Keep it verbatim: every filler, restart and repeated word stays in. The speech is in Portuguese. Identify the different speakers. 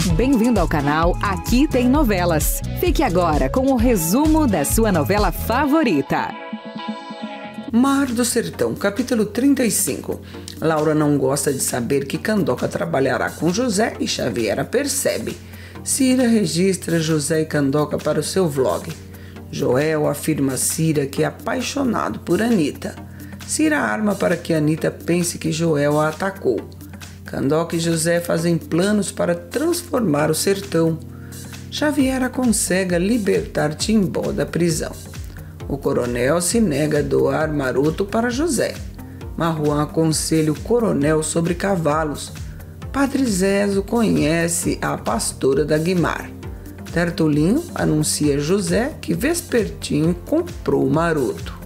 Speaker 1: Bem-vindo ao canal Aqui Tem Novelas. Fique agora com o resumo da sua novela favorita.
Speaker 2: Mar do Sertão, capítulo trinta e cinco. Laura não gosta de saber que Candoca trabalhará com José e Xaviera percebe. Cira registra José e Candoca para o seu vlog. Joel afirma a Cira que é apaixonado por Anita. Cira arma para que Anita pense que Joel a atacou. Candoca e José fazem planos para transformar o sertão. Xaviera consegue libertar Timbó da prisão. O coronel se nega a doar Maroto para José. Marruan aconselha o coronel sobre cavalos. Padre Zezo conhece a pastora da Guimar. Tertulinho anuncia a José que Vespertinho comprou Maroto.